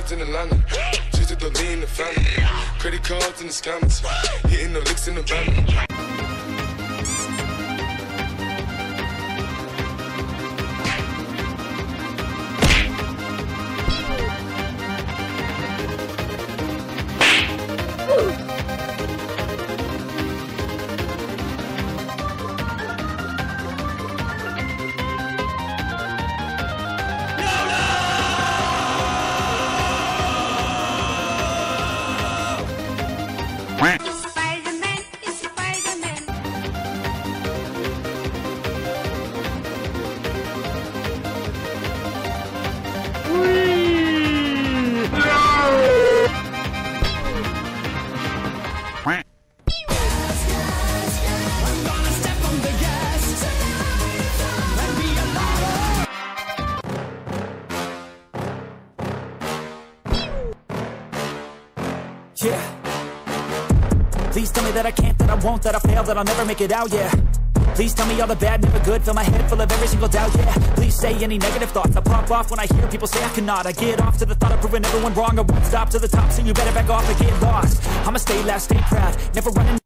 broads in Atlanta. Just to the lean the family. Credit cards in the scammers. Hitting the licks in the van. Yeah. Please tell me that I can't, that I won't, that I fail, that I'll never make it out, yeah. Please tell me all the bad, never good, fill my head full of every single doubt, yeah. Please say any negative thoughts, I pop off when I hear people say I cannot. I get off to the thought of proving everyone wrong, I won't stop to the top, so you better back off and get lost. I'ma stay loud, stay proud, never running